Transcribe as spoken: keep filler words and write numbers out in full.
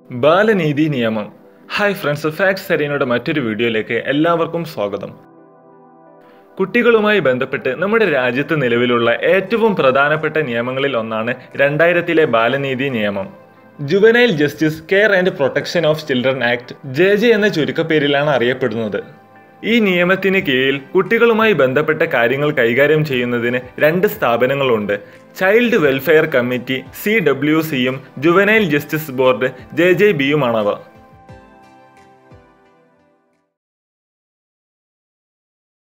ബാലനീതി നിയമം. Hi friends, facts സെരീനയുടെ മറ്റൊരു വീഡിയോയിലേക്ക് എല്ലാവർക്കും സ്വാഗതം. കുട്ടികളുമായി ബന്ധപ്പെട്ട് നമ്മുടെ രാജ്യത്ത് നിലവിലുള്ള ഏറ്റവും പ്രധാനപ്പെട്ട നിയമങ്ങളിൽ ഒന്നാണ് രണ്ടായിരത്തിലെ ബാലനീതി നിയമം. Juvenile justice care and protection of children act J J എന്ന ചുരുക്കപ്പേരിലാണ് അറിയപ്പെടുന്നത്. ഈ നിയമത്തിന് കീഴിൽ കുട്ടികളുമായി ബന്ധപ്പെട്ട കാര്യങ്ങൾ കൈകാര്യം ചെയ്യുന്നതിന് രണ്ട് സ്ഥാപനങ്ങളുണ്ട്. Child welfare committee C W സിയും juvenile justice board J J ബിയുമാണവ.